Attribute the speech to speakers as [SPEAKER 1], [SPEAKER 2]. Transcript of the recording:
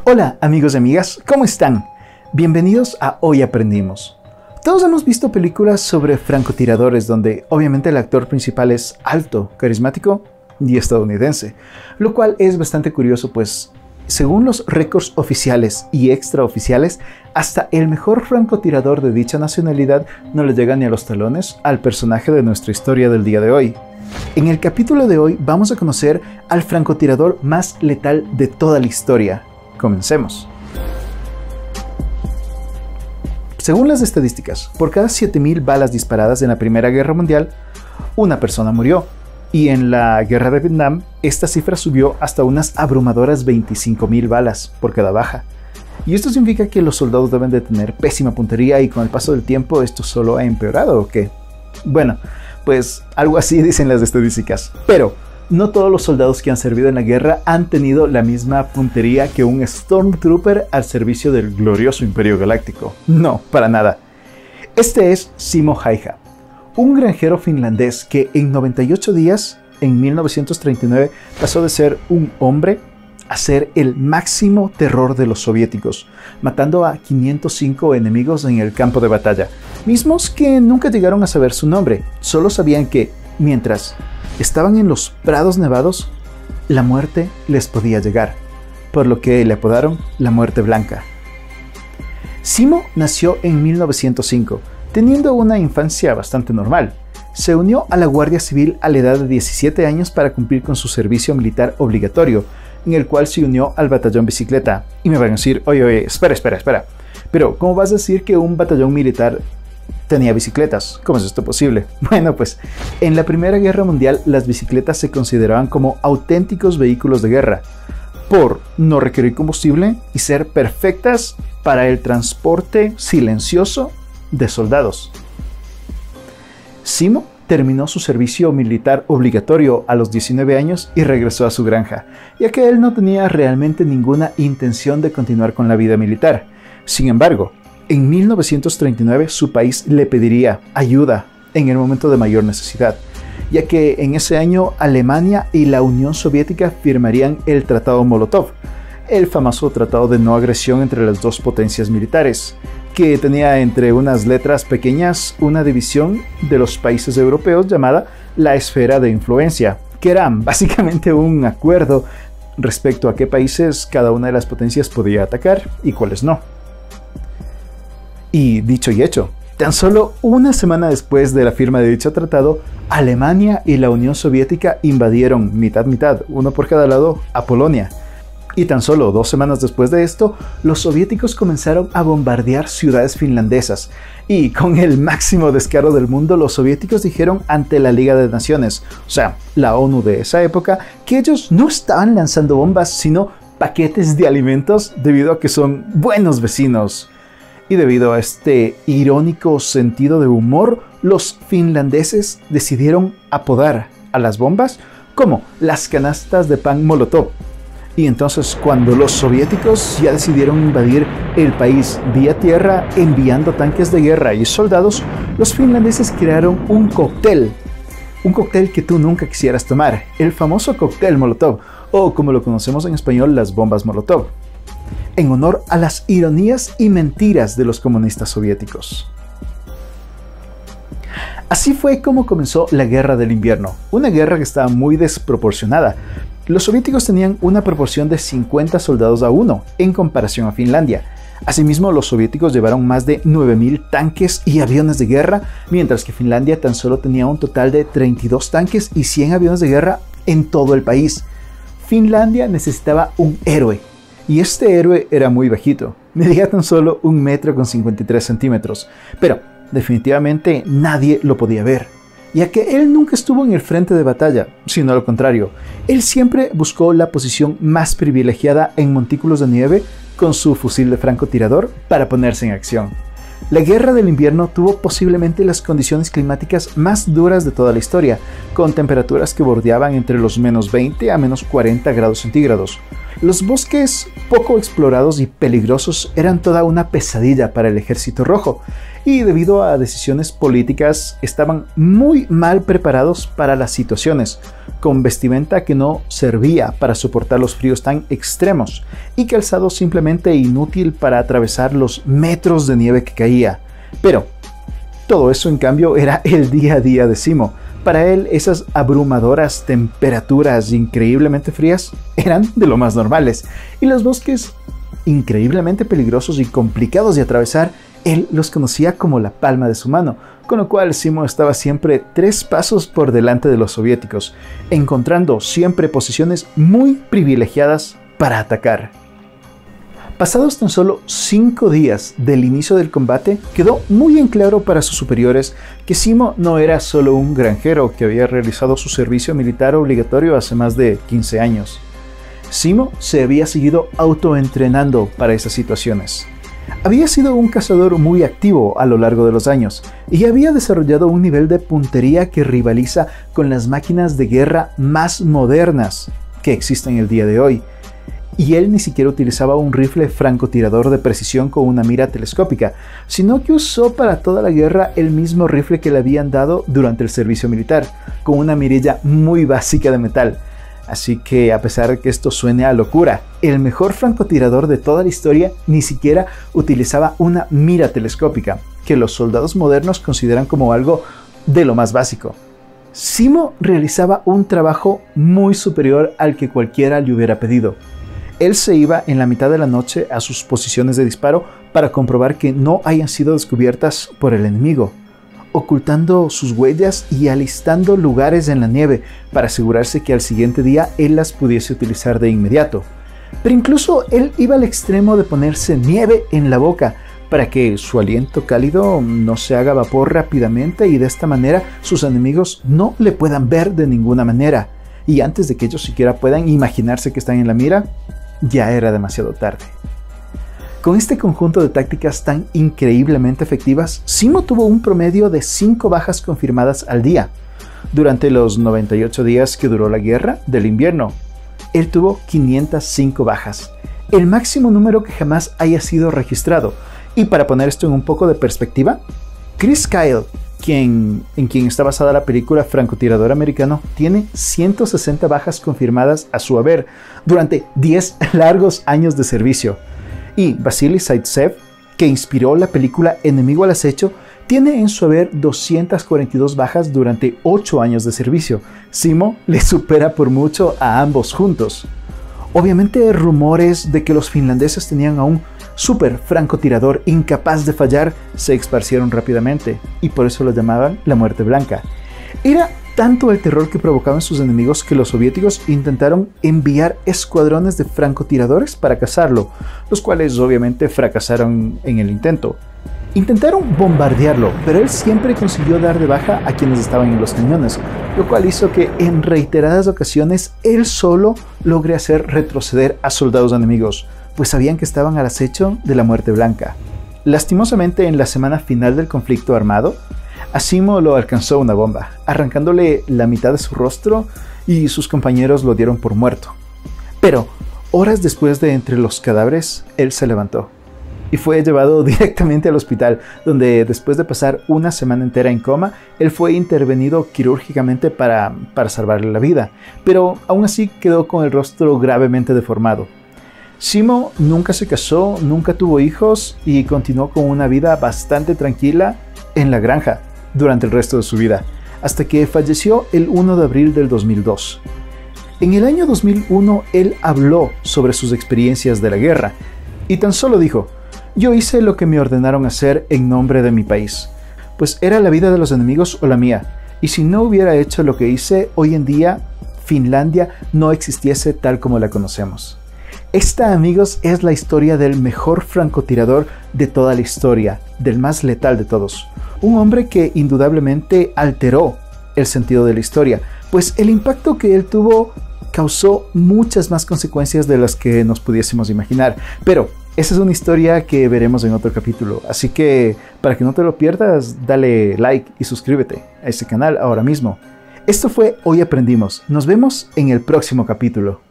[SPEAKER 1] Hola amigos y amigas, ¿cómo están? Bienvenidos a Hoy Aprendimos. Todos hemos visto películas sobre francotiradores donde obviamente el actor principal es alto, carismático y estadounidense, lo cual es bastante curioso pues según los récords oficiales y extraoficiales, hasta el mejor francotirador de dicha nacionalidad no le llega ni a los talones al personaje de nuestra historia del día de hoy. En el capítulo de hoy vamos a conocer al francotirador más letal de toda la historia. Comencemos. Según las estadísticas, por cada 7.000 balas disparadas en la Primera Guerra Mundial, una persona murió. Y en la Guerra de Vietnam, esta cifra subió hasta unas abrumadoras 25.000 balas por cada baja. Y esto significa que los soldados deben de tener pésima puntería y con el paso del tiempo esto solo ha empeorado, ¿o qué? Bueno, pues algo así dicen las estadísticas. Pero no todos los soldados que han servido en la guerra han tenido la misma puntería que un Stormtrooper al servicio del glorioso Imperio Galáctico. No, para nada. Este es Simo Häyhä, un granjero finlandés que en 98 días, en 1939, pasó de ser un hombre a ser el máximo terror de los soviéticos, matando a 505 enemigos en el campo de batalla, mismos que nunca llegaron a saber su nombre, solo sabían que, mientras estaban en los prados nevados, la muerte les podía llegar, por lo que le apodaron la Muerte Blanca. Simo nació en 1905, teniendo una infancia bastante normal. Se unió a la Guardia Civil a la edad de 17 años para cumplir con su servicio militar obligatorio, en el cual se unió al batallón bicicleta. Y me van a decir, oye, espera. Pero, ¿cómo vas a decir que un batallón militar tenía bicicletas? ¿Cómo es esto posible? Bueno, pues, en la Primera Guerra Mundial las bicicletas se consideraban como auténticos vehículos de guerra, por no requerir combustible y ser perfectas para el transporte silencioso de soldados. Simo terminó su servicio militar obligatorio a los 19 años y regresó a su granja, ya que él no tenía realmente ninguna intención de continuar con la vida militar. Sin embargo, en 1939 su país le pediría ayuda en el momento de mayor necesidad, ya que en ese año Alemania y la Unión Soviética firmarían el Tratado Molotov, el famoso tratado de no agresión entre las dos potencias militares, que tenía entre unas letras pequeñas una división de los países europeos llamada la esfera de influencia, que era básicamente un acuerdo respecto a qué países cada una de las potencias podía atacar y cuáles no. Y dicho y hecho, tan solo una semana después de la firma de dicho tratado, Alemania y la Unión Soviética invadieron mitad, uno por cada lado, a Polonia. Y tan solo 2 semanas después de esto, los soviéticos comenzaron a bombardear ciudades finlandesas. Y con el máximo descaro del mundo, los soviéticos dijeron ante la Liga de Naciones, o sea, la ONU de esa época, que ellos no estaban lanzando bombas, sino paquetes de alimentos debido a que son buenos vecinos. Y debido a este irónico sentido de humor, los finlandeses decidieron apodar a las bombas como las canastas de pan Molotov. Y entonces cuando los soviéticos ya decidieron invadir el país vía tierra enviando tanques de guerra y soldados, los finlandeses crearon un cóctel que tú nunca quisieras tomar, el famoso cóctel Molotov, o como lo conocemos en español, las bombas Molotov, en honor a las ironías y mentiras de los comunistas soviéticos. Así fue como comenzó la Guerra del Invierno, una guerra que estaba muy desproporcionada. Los soviéticos tenían una proporción de 50 soldados a 1 en comparación a Finlandia. Asimismo, los soviéticos llevaron más de 9.000 tanques y aviones de guerra, mientras que Finlandia tan solo tenía un total de 32 tanques y 100 aviones de guerra en todo el país. Finlandia necesitaba un héroe, y este héroe era muy bajito, medía tan solo 1,53 m, pero definitivamente nadie lo podía ver, ya que él nunca estuvo en el frente de batalla, sino al contrario, él siempre buscó la posición más privilegiada en montículos de nieve con su fusil de francotirador para ponerse en acción. La Guerra del Invierno tuvo posiblemente las condiciones climáticas más duras de toda la historia, con temperaturas que bordeaban entre los -20 a -40 grados centígrados. Los bosques poco explorados y peligrosos eran toda una pesadilla para el Ejército Rojo, y debido a decisiones políticas estaban muy mal preparados para las situaciones, con vestimenta que no servía para soportar los fríos tan extremos y calzado simplemente inútil para atravesar los metros de nieve que caía. Pero todo eso en cambio era el día a día de Simo. Para él esas abrumadoras temperaturas increíblemente frías eran de lo más normales, y los bosques increíblemente peligrosos y complicados de atravesar, él los conocía como la palma de su mano, con lo cual Simo estaba siempre 3 pasos por delante de los soviéticos, encontrando siempre posiciones muy privilegiadas para atacar. Pasados tan solo 5 días del inicio del combate, quedó muy en claro para sus superiores que Simo no era solo un granjero que había realizado su servicio militar obligatorio hace más de 15 años. Simo se había seguido autoentrenando para esas situaciones. Había sido un cazador muy activo a lo largo de los años y había desarrollado un nivel de puntería que rivaliza con las máquinas de guerra más modernas que existen el día de hoy. Y él ni siquiera utilizaba un rifle francotirador de precisión con una mira telescópica, sino que usó para toda la guerra el mismo rifle que le habían dado durante el servicio militar, con una mirilla muy básica de metal. Así que, a pesar de que esto suene a locura, el mejor francotirador de toda la historia ni siquiera utilizaba una mira telescópica, que los soldados modernos consideran como algo de lo más básico. Simo realizaba un trabajo muy superior al que cualquiera le hubiera pedido. Él se iba en la mitad de la noche a sus posiciones de disparo para comprobar que no hayan sido descubiertas por el enemigo, ocultando sus huellas y alistando lugares en la nieve para asegurarse que al siguiente día él las pudiese utilizar de inmediato. Pero incluso él iba al extremo de ponerse nieve en la boca para que su aliento cálido no se haga vapor rápidamente y de esta manera sus enemigos no le puedan ver de ninguna manera. Y antes de que ellos siquiera puedan imaginarse que están en la mira, ya era demasiado tarde. Con este conjunto de tácticas tan increíblemente efectivas, Simo tuvo un promedio de 5 bajas confirmadas al día. Durante los 98 días que duró la guerra del invierno, él tuvo 505 bajas, el máximo número que jamás haya sido registrado. Y para poner esto en un poco de perspectiva, Chris Kyle, en quien está basada la película Francotirador Americano, tiene 160 bajas confirmadas a su haber durante 10 largos años de servicio. Y Vasily Zaitsev, que inspiró la película Enemigo al acecho, tiene en su haber 242 bajas durante 8 años de servicio. Simo le supera por mucho a ambos juntos. Obviamente, rumores de que los finlandeses tenían a un super francotirador incapaz de fallar se esparcieron rápidamente, y por eso lo llamaban la muerte blanca. Era tanto el terror que provocaban sus enemigos que los soviéticos intentaron enviar escuadrones de francotiradores para cazarlo, los cuales obviamente fracasaron en el intento. Intentaron bombardearlo, pero él siempre consiguió dar de baja a quienes estaban en los cañones, lo cual hizo que en reiteradas ocasiones él solo logre hacer retroceder a soldados enemigos, pues sabían que estaban al acecho de la muerte blanca. Lastimosamente, en la semana final del conflicto armado, a Simo lo alcanzó una bomba, arrancándole la mitad de su rostro, y sus compañeros lo dieron por muerto. Pero horas después de entre los cadáveres, él se levantó y fue llevado directamente al hospital, donde después de pasar una semana entera en coma, él fue intervenido quirúrgicamente para salvarle la vida, pero aún así quedó con el rostro gravemente deformado. Simo nunca se casó, nunca tuvo hijos y continuó con una vida bastante tranquila en la granja durante el resto de su vida, hasta que falleció el 1 de abril del 2002. En el año 2001 él habló sobre sus experiencias de la guerra y tan solo dijo: "Yo hice lo que me ordenaron hacer en nombre de mi país, pues era la vida de los enemigos o la mía, y si no hubiera hecho lo que hice, hoy en día Finlandia no existiese tal como la conocemos". Esta, amigos, es la historia del mejor francotirador de toda la historia, del más letal de todos. Un hombre que indudablemente alteró el sentido de la historia, pues el impacto que él tuvo causó muchas más consecuencias de las que nos pudiésemos imaginar. Pero esa es una historia que veremos en otro capítulo, así que para que no te lo pierdas, dale like y suscríbete a este canal ahora mismo. Esto fue Hoy Aprendimos. Nos vemos en el próximo capítulo.